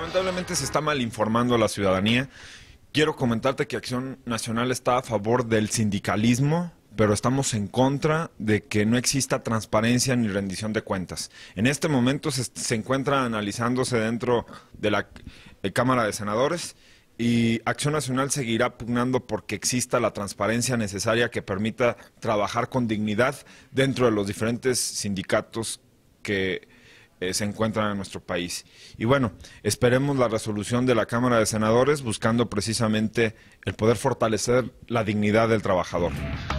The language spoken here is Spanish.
lamentablemente se está mal informando a la ciudadanía. Quiero comentarte que Acción Nacional está a favor del sindicalismo, pero estamos en contra de que no exista transparencia ni rendición de cuentas. En este momento se encuentra analizándose dentro de la Cámara de Senadores y Acción Nacional seguirá pugnando porque exista la transparencia necesaria que permita trabajar con dignidad dentro de los diferentes sindicatos que se encuentran en nuestro país. Y bueno, esperemos la resolución de la Cámara de Senadores buscando precisamente el poder fortalecer la dignidad del trabajador.